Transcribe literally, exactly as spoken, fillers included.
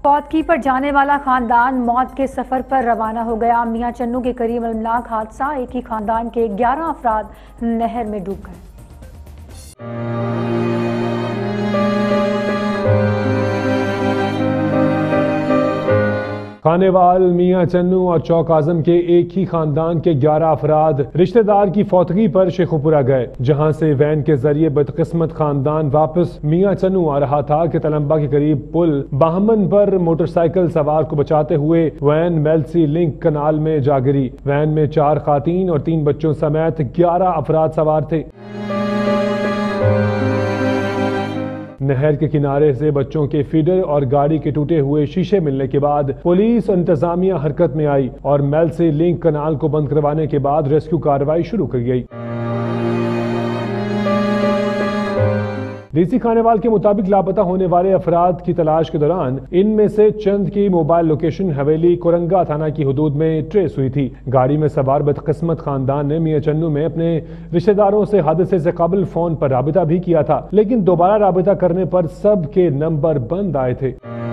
फौतगी पर जाने वाला खानदान मौत के सफर पर रवाना हो गया। मियां चन्नू के करीब अलमनाक हादसा, एक ही खानदान के ग्यारह अफराद नहर में डूब गए। खानेवाल मियां चन्नू और चौक आजम के एक ही खानदान के ग्यारह अफराद रिश्तेदार की फौतगी पर शेखुपुरा गए, जहां से वैन के जरिए बदकिस्मत खानदान वापस मियां चन्नू आ रहा था कि तलंबा के करीब पुल बाहमन पर मोटरसाइकिल सवार को बचाते हुए वैन मेलसी लिंक कनाल में जा गिरी। वैन में चार खातीन और तीन बच्चों समेत ग्यारह अफराद सवार थे। नहर के किनारे से बच्चों के फीडर और गाड़ी के टूटे हुए शीशे मिलने के बाद पुलिस और इंतजामिया हरकत में आई और मेलसी लिंक कनाल को बंद करवाने के बाद रेस्क्यू कार्रवाई शुरू की गई। डीसी खानेवाल के मुताबिक लापता होने वाले अफराद की तलाश के दौरान इनमें से चंद की मोबाइल लोकेशन हवेली कोरंगा थाना की हदूद में ट्रेस हुई थी। गाड़ी में सवार बदकिस्मत खानदान ने मियां चन्नू में अपने रिश्तेदारों से हादसे से कबल फोन पर राबिता भी किया था, लेकिन दोबारा राबिता करने पर सब के नंबर बंद आए थे।